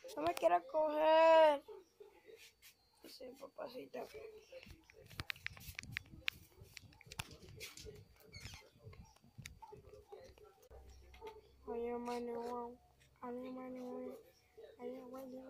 No me quiero coger. Sí, papacita. Oye, mano, wow.